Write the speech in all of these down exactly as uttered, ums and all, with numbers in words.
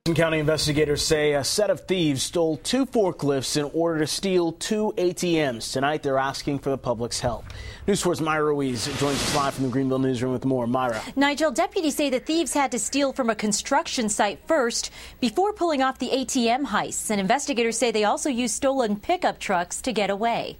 County investigators say a set of thieves stole two forklifts in order to steal two A T Ms. Tonight, they're asking for the public's help. News four's Myra Ruiz joins us live from the Greenville newsroom with more. Myra. Nigel, deputies say the thieves had to steal from a construction site first before pulling off the A T M heists. And investigators say they also used stolen pickup trucks to get away.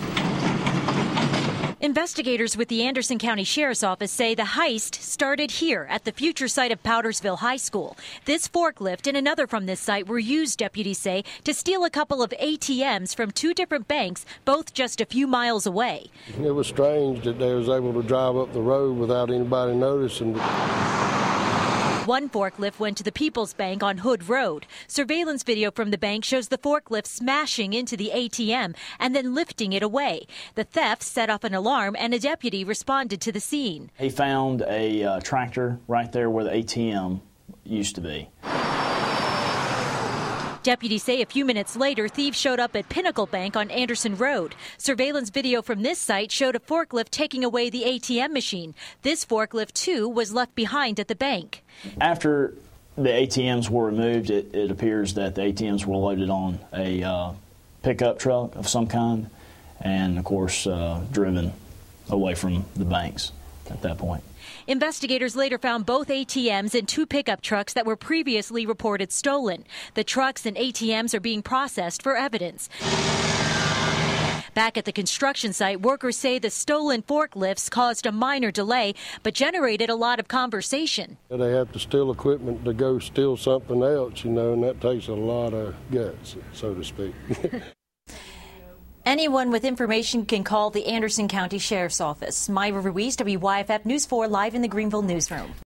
Investigators with the Anderson County Sheriff's Office say the heist started here at the future site of Powdersville High School. This forklift and another from this site were used, deputies say, to steal a couple of A T Ms from two different banks, both just a few miles away. It was strange that they was able to drive up the road without anybody noticing. One forklift went to the People's Bank on Hood Road. Surveillance video from the bank shows the forklift smashing into the A T M and then lifting it away. The theft set off an alarm and a deputy responded to the scene. He found a uh, tractor right there where the A T M used to be. Deputies say a few minutes later, thieves showed up at Pinnacle Bank on Anderson Road. Surveillance video from this site showed a forklift taking away the A T M machine. This forklift, too, was left behind at the bank. After the A T Ms were removed, it, it appears that the A T Ms were loaded on a uh, pickup truck of some kind and, of course, uh, driven away from the banks at that point. Investigators later found both A T Ms and two pickup trucks that were previously reported stolen. The trucks and A T Ms are being processed for evidence. Back at the construction site, workers say the stolen forklifts caused a minor delay, but generated a lot of conversation. They have to steal equipment to go steal something else, you know, and that takes a lot of guts, so to speak. Anyone with information can call the Anderson County Sheriff's Office. Myra Ruiz, W Y F F News four, live in the Greenville newsroom.